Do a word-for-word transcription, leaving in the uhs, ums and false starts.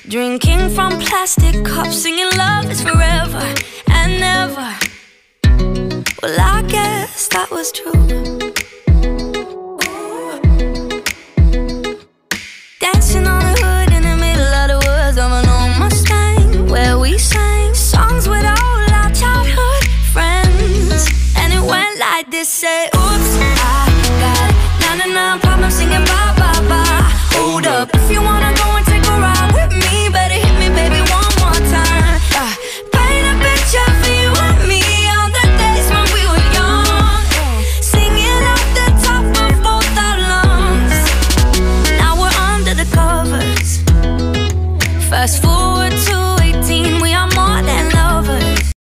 Drinking from plastic cups, singing love is forever and never. Well, I guess that was true.